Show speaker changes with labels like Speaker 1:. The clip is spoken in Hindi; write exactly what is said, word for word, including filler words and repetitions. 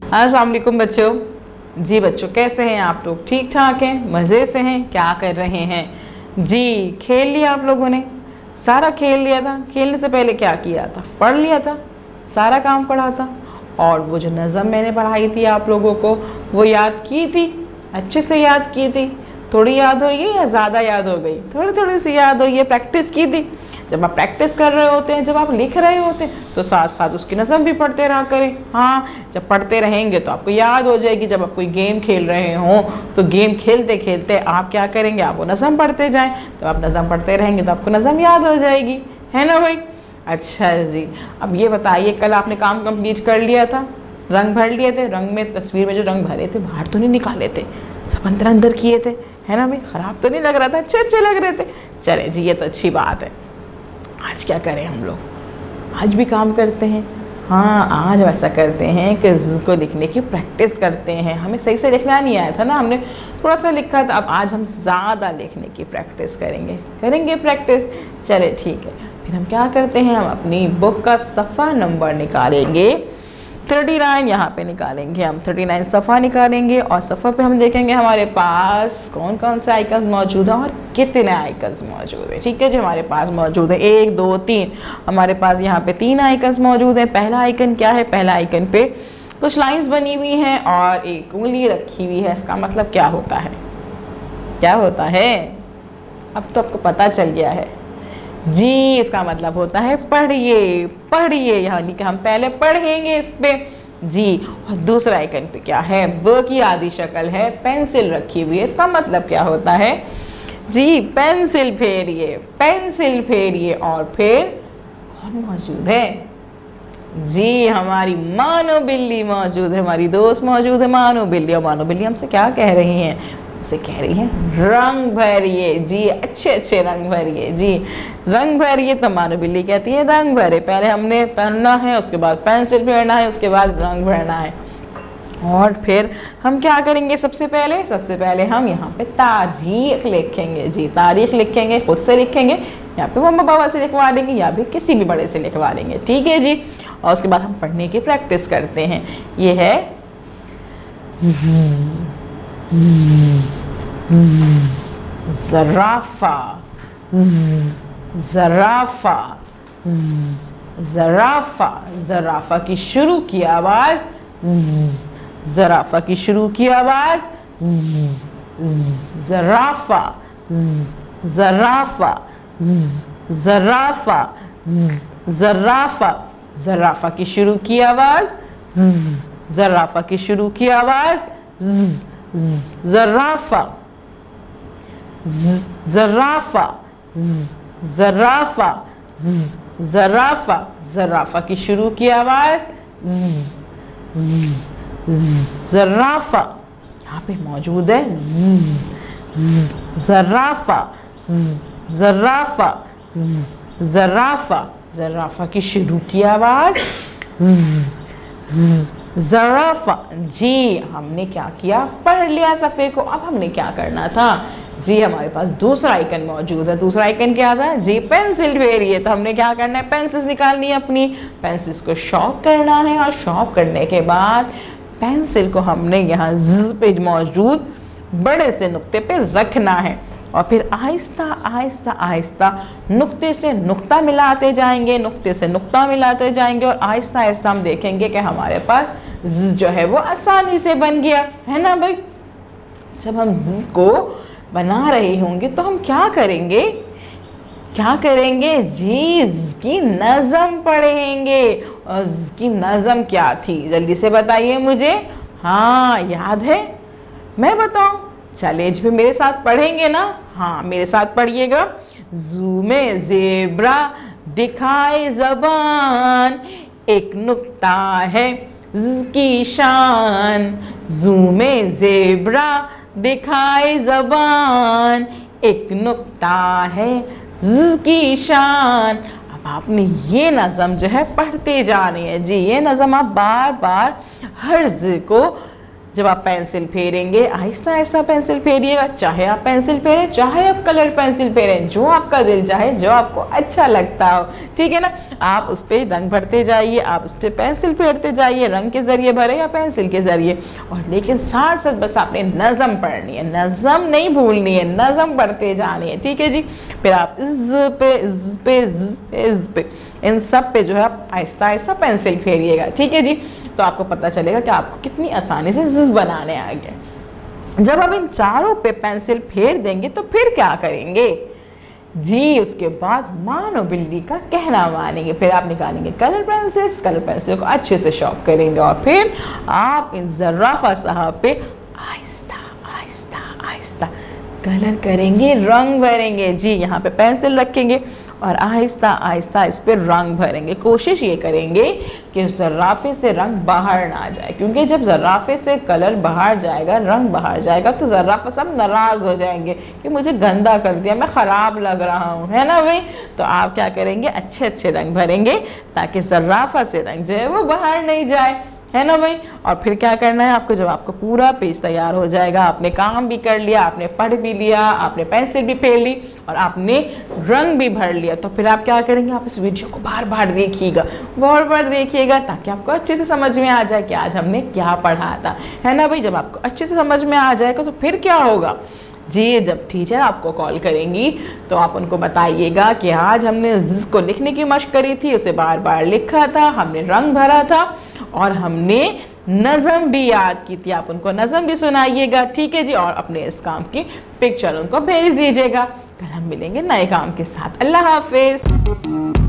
Speaker 1: अस्सलाम वालेकुम बच्चों। जी बच्चों, कैसे हैं आप लोग? ठीक ठाक हैं? मज़े से हैं? क्या कर रहे हैं? जी, खेल लिया आप लोगों ने? सारा खेल लिया था? खेलने से पहले क्या किया था? पढ़ लिया था? सारा काम पढ़ा था? और वो जो नज़म मैंने पढ़ाई थी आप लोगों को, वो याद की थी? अच्छे से याद की थी? थोड़ी याद हो गई या ज़्यादा याद हो गई? थोड़ी थोड़ी सी याद हो गई, प्रैक्टिस की थी? जब आप प्रैक्टिस कर रहे होते हैं, जब आप लिख रहे होते हैं, तो साथ साथ उसकी नज़म भी पढ़ते रहा करें। हाँ, जब पढ़ते रहेंगे तो आपको याद हो जाएगी। जब आप कोई गेम खेल रहे हों तो गेम खेलते खेलते आप क्या करेंगे? आप वो नज़म पढ़ते जाएं। तो आप नज़म पढ़ते रहेंगे तो आपको नज़म याद हो जाएगी, है ना भाई? अच्छा जी, अब ये बताइए, कल आपने काम कंप्लीट कर लिया था? रंग भर लिए थे? रंग में, तस्वीर में जो रंग भरे थे, बाहर तो नहीं निकाले थे? सब अंदर अंदर किए थे, है ना भाई? ख़राब तो नहीं लग रहा था? अच्छे अच्छे लग रहे थे। चले जी, ये तो अच्छी बात है। आज क्या करें हम लोग? आज भी काम करते हैं। हाँ, आज वैसा करते हैं कि इसको लिखने की प्रैक्टिस करते हैं। हमें सही से लिखना नहीं आया था ना, हमने थोड़ा सा लिखा था। अब आज हम ज़्यादा लिखने की प्रैक्टिस करेंगे करेंगे प्रैक्टिस। चले ठीक है, फिर हम क्या करते हैं, हम अपनी बुक का सफ़ा नंबर निकालेंगे। थर्टी नाइन यहाँ पे निकालेंगे हम, थर्टी नाइन सफ़ा निकालेंगे और सफ़ा पे हम देखेंगे हमारे पास कौन कौन से आइकन्स मौजूद हैं और कितने आइकन्स मौजूद हैं। ठीक है जी, हमारे पास मौजूद है एक दो तीन, हमारे पास यहाँ पे तीन आइकन्स मौजूद हैं। पहला आइकन क्या है? पहला आइकन पे कुछ लाइन्स बनी हुई हैं और एक उंगली रखी हुई है। इसका मतलब क्या होता है? क्या होता है? अब तो आपको पता चल गया है जी। इसका मतलब होता है पढ़िए पढ़िए, यानी कि हम पहले पढ़ेंगे इस पे जी। और दूसरा आइकन पे क्या है? ब की आधी शक्ल है, पेंसिल रखी हुई है। इसका मतलब क्या होता है जी? पेंसिल फेरिए पेंसिल फेरिए और फिर कौन मौजूद है जी? हमारी मानो बिल्ली मौजूद है, हमारी दोस्त मौजूद है मानो बिल्ली। और मानो बिल्ली हमसे क्या कह रही हैं? से कह रही है रंग भरिए जी, अच्छे अच्छे रंग भरिए जी, रंग भरिए। तो मानो बिल्ली कहती है रंग भरे। पहले हमने पढ़ना है, उसके बाद पेंसिल फेरना है, उसके बाद रंग भरना है। और फिर हम क्या करेंगे? सबसे पहले सबसे पहले हम यहाँ पे तारीख लिखेंगे जी। तारीख लिखेंगे, खुद से लिखेंगे, यहाँ पे मम्मा पापा से लिखवा देंगे या भी किसी भी बड़े से लिखवा देंगे। ठीक है जी। और उसके बाद हम पढ़ने की प्रैक्टिस करते हैं। ये है ज़राफ़ा ज़राफ़ा ज़राफ़ा। ज़राफ़ा की शुरू की आवाज़, ज़राफ़ा की शुरू की आवाज़, ज़राफ़ा ज़राफ़ा ज़राफ़ा ज़राफ़ा। ज़राफ़ा की शुरू की आवाज़, ज़राफ़ा की शुरू की आवाज़, ज़राफ़ा ज़राफ़ा ज़राफ़ा ज़राफ़ा। ज़राफ़ा की शुरू की आवाज़, ज़राफ़ा। यहाँ पे मौजूद है ज़राफ़ा ज़राफ़ा ज़राफ़ा। ज़राफ़ा की शुरू की आवाज़, ज़राफ़ा। जी, हमने क्या किया? पढ़ लिया सफ़े को। अब हमने क्या करना था जी? हमारे पास दूसरा आइकन मौजूद है। दूसरा आइकन क्या था जी? पेंसिल फेरिए। तो हमने क्या करना है? पेंसिल्स निकालनी है अपनी, पेंसिल्स को शॉर्प करना है और शॉर्प करने के बाद पेंसिल को हमने यहाँ ज़ पे मौजूद बड़े से नुक्ते पे रखना है और फिर आहिस्ता आहिस्ता आहिस्ता नुक्ते से नुक्ता मिलाते जाएंगे, नुक्ते से नुक्ता मिलाते जाएंगे और आहिस्ता आहिस्ता हम देखेंगे कि हमारे पास ज़ जो है वो आसानी से बन गया, है ना भाई? जब हम ज़ को बना रहे होंगे तो हम क्या करेंगे? क्या करेंगे जी? ज़ की नज़म पढ़ेंगे। और ज़ की नज़म क्या थी? जल्दी से बताइए मुझे। हाँ, याद है? मैं बताऊं? चलिए जी, फिर मेरे साथ पढ़ेंगे ना? हाँ, मेरे साथ पढ़िएगा। ज़ू में ज़ेब्रा दिखाए ज़बान, एक नुक्ता है ज़ की शान। ज़ू में ज़ेब्रा दिखाए ज़बान, एक नुक्ता है ज़ की शान। अब आपने ये नज़म जो है पढ़ते जानी है जी। ये नज़म आप बार बार हर ज़ को जब आप पेंसिल फेरेंगे आहिस्ता आहिस्ता पेंसिल फेरिएगा, चाहे आप पेंसिल फेरें चाहे आप कलर पेंसिल फेरें, जो आपका दिल चाहे, जो आपको अच्छा लगता हो, ठीक है ना। आप उस पर रंग भरते जाइए, आप उस पर पेंसिल फेरते जाइए, रंग के ज़रिए भरे या पेंसिल के ज़रिए। और लेकिन साथ साथ बस आपने नज़म पढ़नी है, नज़म नहीं भूलनी है, नज़म पढ़ते जानी है, ठीक है जी। फिर आप इज़ पे इज़ पे इज़ पे इज़ पे इन सब पे जो है आप आहिस्ता आहिस्ता पेंसिल फेरिएगा, ठीक है जी। तो आपको पता चलेगा कि आपको कितनी आसानी से ज़िज़ बनाने आ गया। जब आप इन चारों पे पेंसिल फेर देंगे तो फिर क्या करेंगे जी, उसके बाद मानो बिल्ली का कहना मानेंगे। फिर आप निकालेंगे कलर पेंसिल, कलर पेंसिल को अच्छे से शॉर्प करेंगे और फिर आप इन ज़राफ़ा साहब पे आहिस्ता आहिस्ता आहिस्ता कलर करेंगे, रंग भरेंगे जी। यहाँ पे पेंसिल रखेंगे और आहिस्ता आहिस्ता इस पर रंग भरेंगे। कोशिश ये करेंगे कि ज़राफ़े से रंग बाहर ना जाए, क्योंकि जब ज़राफ़े से कलर बाहर जाएगा, रंग बाहर जाएगा, तो ज़राफ़ा सब नाराज़ हो जाएंगे कि मुझे गंदा कर दिया, मैं ख़राब लग रहा हूँ, है ना भाई। तो आप क्या करेंगे, अच्छे अच्छे रंग भरेंगे ताकि ज़राफ़ा से रंग जो है वो बाहर नहीं जाए, है ना भाई। और फिर क्या करना है आपको, जब आपको पूरा पेज तैयार हो जाएगा, आपने काम भी कर लिया, आपने पढ़ भी लिया, आपने पेंसिल भी फेर ली और आपने रंग भी भर लिया, तो फिर आप क्या करेंगे, आप इस वीडियो को बार बार देखिएगा, बार बार देखिएगा ताकि आपको अच्छे से समझ में आ जाए कि आज हमने क्या पढ़ा था, है ना भाई। जब आपको अच्छे से समझ में आ जाएगा तो फिर क्या होगा जी, जब टीचर आपको कॉल करेंगी तो आप उनको बताइएगा कि आज हमने ज़ को लिखने की मशक करी थी, उसे बार बार लिखा था, हमने रंग भरा था और हमने नज़म भी याद की थी। आप उनको नज़म भी सुनाइएगा, ठीक है जी। और अपने इस काम की पिक्चर उनको भेज दीजिएगा। कल हम मिलेंगे नए काम के साथ। अल्लाह हाफिज़।